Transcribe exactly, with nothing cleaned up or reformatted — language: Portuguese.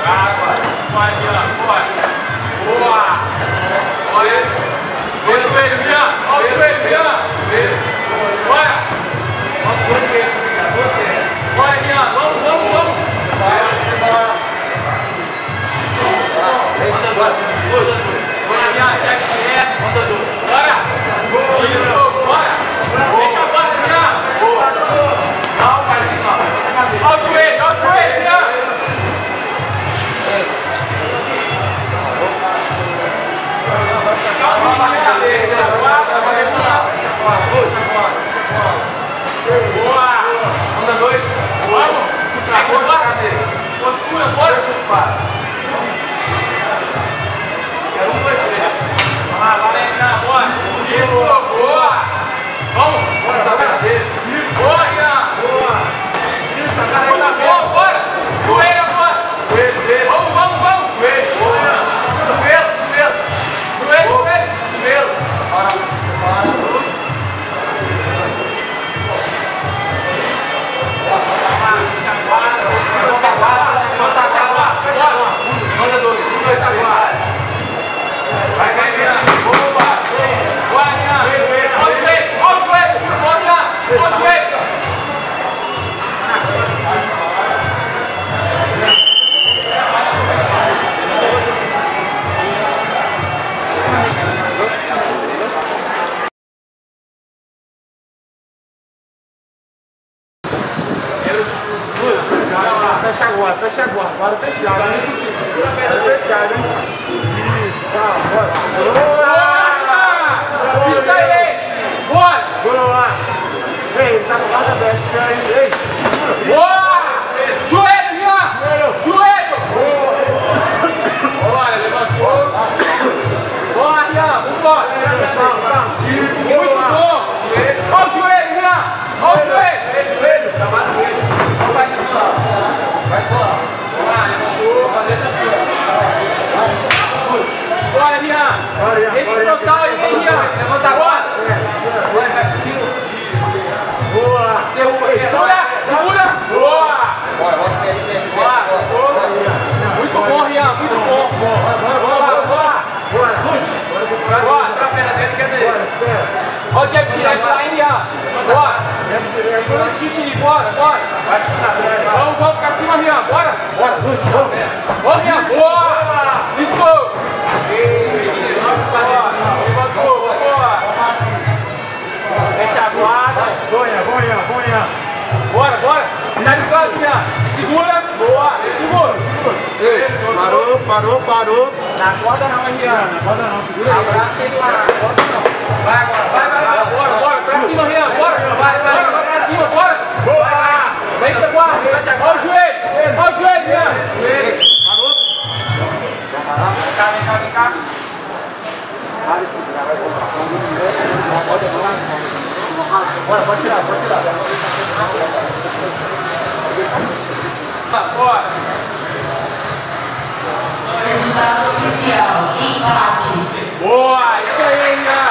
Água. Bora, Rian. Bora. Boa. Olha. Olha o joelho, Rian. Olha o joelho, Rian. Bora. Olha o joelho, bora, Rian. Vamos, vamos, vamos. Bora. Bora, Rian. Já que é. Bora. Isso. Bora. Deixa a bola, Rian. Não, vai, Rian. Olha o joelho, olha o joelho, Rian. Calma, calma, cabeça. Boa. Anda dois. Vamos. Postura, bora. Quero um, dois, três. Ah, Valena, bora. Isso, boa. Vamos. Bora, tá vendo? Isso. Boa, Rian. Boa. Isso, a cara aí tá bom. Bora. Joelho agora. Joelho, joelho. Vamos, vamos, vamos. Joelho. Boa. Joelho, joelho. Joelho, joelho. Joelho. Para, para. Manda dois, um, dois, agora. Vai, vai, Rian. Boa. Boa, Rian. Olha o joelho, olha o joelho. Olha o joelho. Olha o joelho. Fecha agora, fecha agora, agora fechado, hein? Segura a perna fechada, hein? Tá, bora. Boa! Isso aí! Bora! Boa! Ei, tá com a guarda aberta, espera aí, ei! Boa! Joelho, Rian! Joelho! Bora, levantou! Boa, Rian! Vambora! Muito bom! Olha o joelho, Rian! Olha o joelho! Joelho, trabalha o joelho. Não vai disso lá. Vai só. Bora, levantou! Fazer essa sua. Bora, Rian! Esse total aí, hein, Rian? Levanta a guarda! Vai, vai, tira. Boa! Segura! Segura! Boa! Bora, bota ele, ele, Boa! Muito bom, Rian! Muito bom! Bora, bora, bora! Bora! Bora! Bora! Pra perna dele, que é dele! Olha o jab direto lá, hein, Rian? Bora! Segura o chute aí, bora, bora! Vamos, vamos pra cima, Rian, bora! Bora, Lute, vamos! Vamos, Rian, boa! Isso! Boa! Levantou, boa! Fecha a guarda! Bonha, bonha, bonha! Bora, bora! Finalizando, Rian! Segura! Boa! Segura! Ei, parou, parou, parou! Na corda não, hein, Rian? Na corda não, segura aí! Abraça ele lá, na corda não! Vai agora, vai, vai, vai! Bora, bora! Pra cima, Rian! Bora! Vai, vai, Bora, vai pra cima, bora! Boa! Vem essa guarda! Olha o joelho! Olha o joelho, Rian! Parou! Vem cá, vem cá, vem cá! Bora, pode tirar, pode tirar. Bora! Resultado oficial, empate. Boa! Isso aí, Rian!